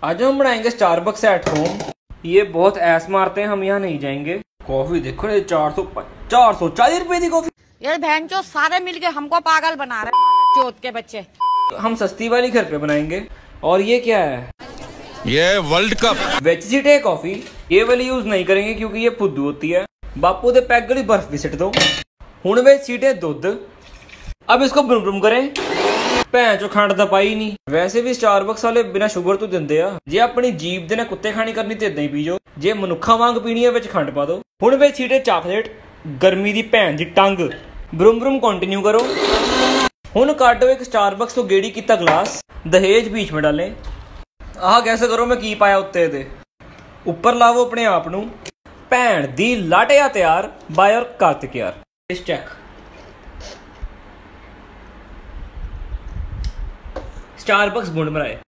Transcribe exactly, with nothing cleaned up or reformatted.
आज हम बनाएंगे स्टारबक्स एट होम। ये बहुत ऐस मारते हैं, हम यहाँ नहीं जाएंगे। कॉफी देखो ना, चार सौ चार सौ चालीस रुपए की कॉफी। ये बहन चो सारे मिलके हमको पागल बना रहे हैं चोट के बच्चे। हम सस्ती वाली घर पे बनाएंगे। और ये क्या है? ये वर्ल्ड कप वेच सीट है कॉफी। ये वाली यूज नहीं करेंगे क्योंकि ये फुद्दू होती है। बापू दे पैक गली बर्फ भी सिट दो। हुण वेच सीट है दुध। अब इसको ब्रुम ब्रुम करें। भैन चो खंड तो पाई नहीं। वैसे भी स्टारबक्स वाले बिना शुगर तो दिंदे आ। जे अपनी जीभ दे ने कुत्ते खानी करनी ते इदां ही पीजो। जे मनुखा वांग पीनी है विच खंड पा दो। हुण वेच सीट है चॉकलेट। गर्मी दी भैन दी टंग। ब्रुम ब्रुम कंटिन्यू करो। हुण काटो एक स्टारबक्स तो गेड़ी कीता ग्लास। दहेज बीच में डालें। आह कैसे करो मैं की पाया उत्ते दे ऊपर लावो अपने आप नू। भैन दी लाटिया तैयार बाय और कार्तिक यार। इस चेक स्टारबक्स बुंड मराए।